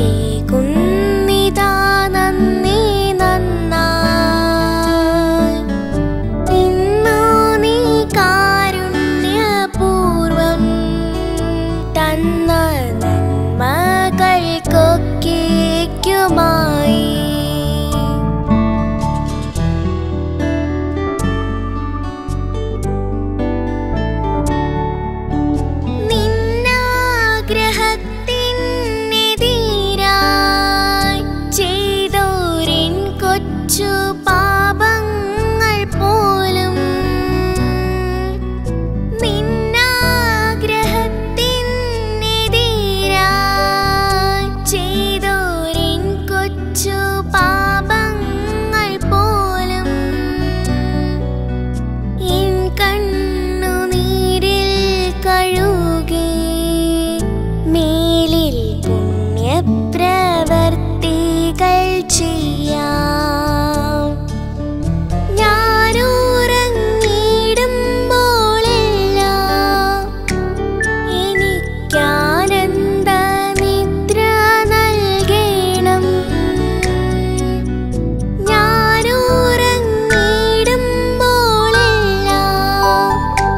കേകുന്നിതാ നന്ദി നന്നായി. ഇന്നു നീ കാരുണ്യപൂർവം തന്ന നന്മകൾക്കൊക്കെയ്ക്കുമായി നിന്നാഗ്രഹത്തിനെതിരായി ചെയ്തോരിൻ കൊച്ചു പാപങ്ങൾ പോലും നിന്നാഗ്രഹത്തിനെതിരായി ചെയ്തോരിൻ കൊച്ചു പാപങ്ങൾ പോലും എൻ കണ്ണുനീരിൽ കഴുകി മേലിൽ പുണ്യപ്രവർത്തികൾ ചെയ്യാം. ഞാനുറങ്ങിയിടുമ്പോഴെല്ലാം എനിക്കാനന്ദ നിദ്ര നൽകണം. ഞാനുറങ്ങിയിടുമ്പോഴെല്ലാം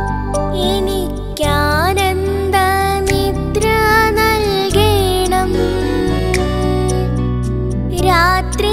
എനിക്കാനന്ദ നിദ്ര നൽകണം. രാത്രി